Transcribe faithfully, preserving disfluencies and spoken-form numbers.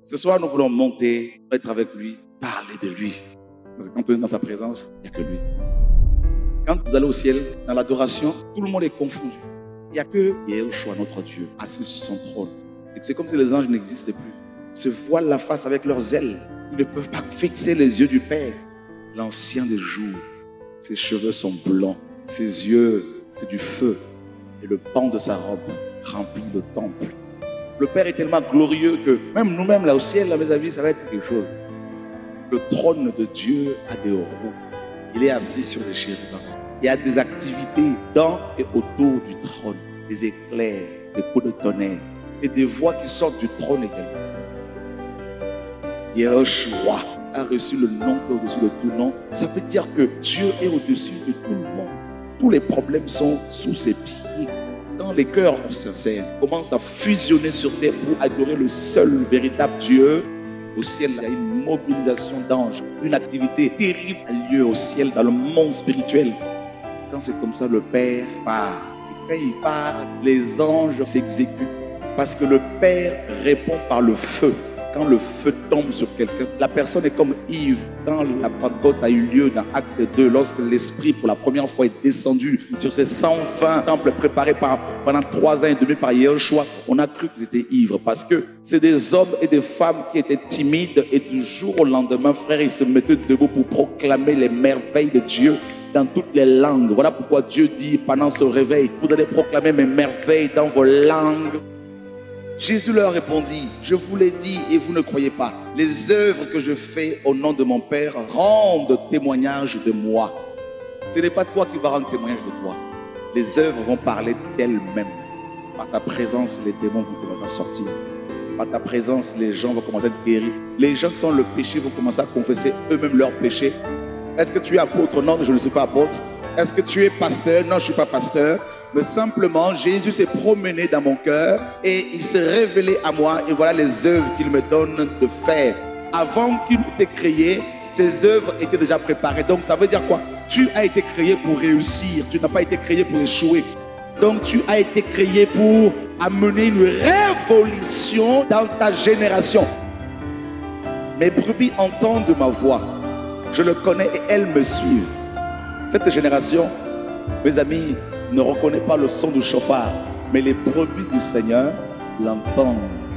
Ce soir, nous voulons monter, être avec lui, parler de lui. Parce que quand on est dans sa présence, il n'y a que lui. Quand vous allez au ciel, dans l'adoration, tout le monde est confondu. Il n'y a que Yahushua, notre Dieu, assis sur son trône. Et c'est comme si les anges n'existaient plus. Ils se voilent la face avec leurs ailes. Ils ne peuvent pas fixer les yeux du Père. L'ancien des jours, ses cheveux sont blancs, ses yeux, c'est du feu. Et le pan de sa robe remplit le temple. Le Père est tellement glorieux que même nous-mêmes, là au ciel, là, mes amis, ça va être quelque chose. Le trône de Dieu a des roues. Il est assis sur les chérubins. Il y a des activités dans et autour du trône. Des éclairs, des coups de tonnerre et des voix qui sortent du trône également. Yahushua a reçu le nom qui est au-dessus de tout nom. Ça veut dire que Dieu est au-dessus de tout le monde. Tous les problèmes sont sous ses pieds. Quand les cœurs sincères commencent à fusionner sur terre pour adorer le seul véritable Dieu, au ciel, il y a une mobilisation d'anges. Une activité terrible a lieu au ciel, dans le monde spirituel. Quand c'est comme ça, le Père part. Et quand il part, les anges s'exécutent. Parce que le Père répond par le feu. Quand le feu tombe sur quelqu'un, la personne est comme ivre. Quand la Pentecôte a eu lieu dans Acte deux, lorsque l'Esprit pour la première fois est descendu sur ces cent vingt temples préparés par, pendant trois ans et demi par Yahushua, on a cru qu'ils étaient ivres parce que c'est des hommes et des femmes qui étaient timides et du jour au lendemain, frère, ils se mettaient debout pour proclamer les merveilles de Dieu dans toutes les langues. Voilà pourquoi Dieu dit pendant ce réveil, vous allez proclamer mes merveilles dans vos langues. Jésus leur répondit, je vous l'ai dit et vous ne croyez pas. Les œuvres que je fais au nom de mon Père rendent témoignage de moi. Ce n'est pas toi qui vas rendre témoignage de toi. Les œuvres vont parler d'elles-mêmes. Par ta présence, les démons vont commencer à sortir. Par ta présence, les gens vont commencer à être guéris. Les gens qui sont le péché vont commencer à confesser eux-mêmes leurs péchés. Est-ce que tu es apôtre? Non, je ne suis pas apôtre. Est-ce que tu es pasteur? Non, je ne suis pas pasteur. Mais simplement, Jésus s'est promené dans mon cœur et il s'est révélé à moi. Et voilà les œuvres qu'il me donne de faire. Avant qu'il t'ait créé, ces œuvres étaient déjà préparées. Donc ça veut dire quoi? Tu as été créé pour réussir. Tu n'as pas été créé pour échouer. Donc tu as été créé pour amener une révolution dans ta génération. Mes brebis entendent ma voix. Je le connais et elles me suivent. Cette génération, mes amis, ne reconnaît pas le son du chauffard, mais les brebis du Seigneur l'entendent.